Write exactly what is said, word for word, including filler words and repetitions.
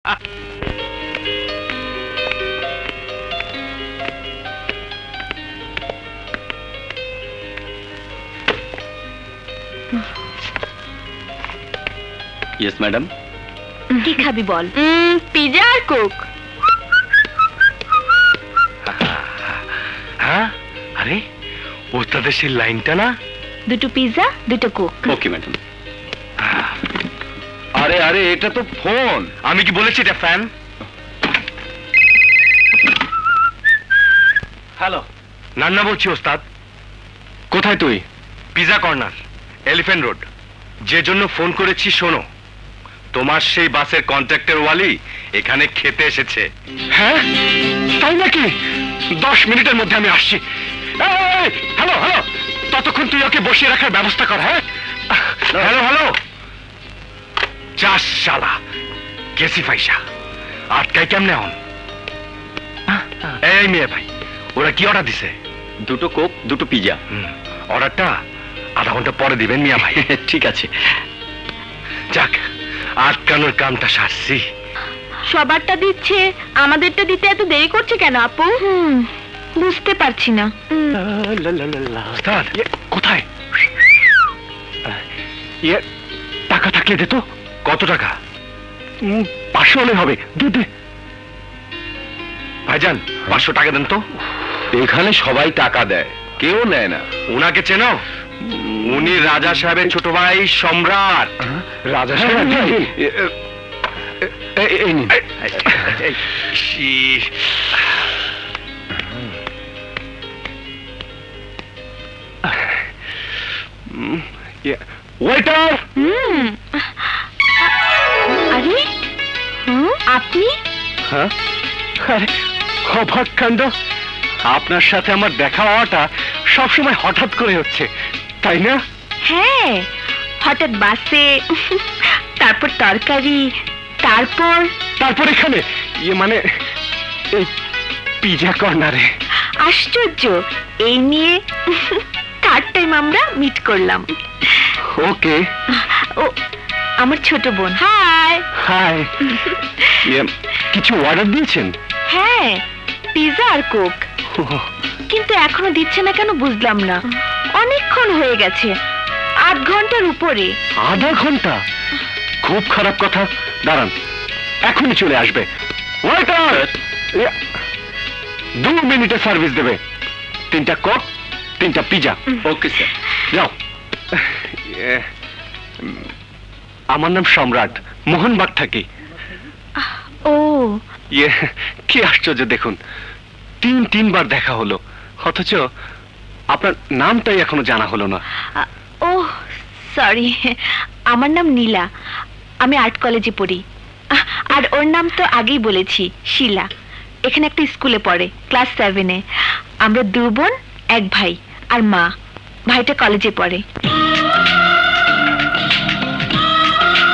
Yes, madam. কি খাবি বল? Pizza আর Coke. হ্যাঁ, আরে ওস্তাদের সেই লাইনটা না? দুটো পিজা, দুটো কোক। Okay madam. আরে আরে এটা তো ফোন। আমি কি বলেছি এটা ফ্যান? হ্যালো, নান্না বলছি ওস্তাদ। কোথায় তুই? Pizza corner, Elephant Road. যে জন্য ফোন করেছি শোনো, তোমার সেই বাসের কন্ট্রাক্টর ওয়ালি এখানে খেতে এসেছে। হ্যাঁ তাই নাকি? দশ মিনিটের মধ্যে আমি আসছি। হ্যালো হ্যালো, ততক্ষণ তুই ওকে বসিয়ে রাখার ব্যবস্থা কর। হ্যাঁ হ্যালো হ্যালো। চাষ শালা কেসি ফাইসা আটকাই কেমনে হন? এই মেয়ে ভাই, ওরা কি অর্ডার দিছে? দুটো কোক, দুটো পিজা। অর্ডারটা আধা ঘন্টা পরে দিবেন মিয়া ভাই। ঠিক আছে। যাক, আটকানোর কামটা সারছি। সবারটা দিচ্ছে, আমাদেরটা দিতে এত দেরি করছে কেন আপু? বুঝতে পারছি না। কোথায়? টাকা থাকলে দে তো। কত টাকা? পাঁচশো হলে হবে। ভাইজান পাঁচশো টাকা দেন তো। এখানে সবাই টাকা দেয়, কেউ নেয় না। ওনাকে চেনো? উনি রাজা সাহেবের ছোট ভাই সম্রাট। রাজা সাহেব? ওয়েটার! আরে আপনি? হ্যাঁ, আরে অবাক কাণ্ড। আপনার সাথে আমার দেখা হওয়াটা সবসময় হঠাৎ করে হচ্ছে, তাই না? হ্যাঁ, হঠাৎ বাসে, তারপর তরকারি, তারপর তারপর এখানে, ইয়ে মানে এই পিজা কর্নারে। আশ্চর্য, এই নিয়ে থার্ড টাইম আমরা মিট করলাম। ওকে। ও আমার ছোট বোন। High high. কিছু অর্ডার দিয়েছেন? হ্যাঁ, পিজা আর কোক। কিন্তু এখনো দিচ্ছে না কেন বুঝলাম না। অনেকক্ষণ হয়ে গেছে, আধ ঘন্টার উপরে। আধা ঘন্টা? খুব খারাপ কথা। দাঁড়ান, এখনই চলে আসবে। ওয়েটার, দু মিনিটে সার্ভিস দেবে। তিনটা কোক, তিনটা পিজা। Okay sir. যাও। আমার নাম সম্রাট, মোহনবাগ থাকি। ও ইয়ে কি আশ্চর্য দেখুন, তিন তিনবার দেখা হলো, অথচ আপনার নামটাই এখনো জানা হলো না। ও সরি, আমার নাম নীলা, আমি আর্ট কলেজে পড়ি। আর ওর নাম তো আগেই বলেছি, শিলা। এখানে একটা স্কুলে পড়ে, ক্লাস সেভেনে। আমরা দু বোন, এক ভাই আর মা। ভাইটা কলেজে পড়ে।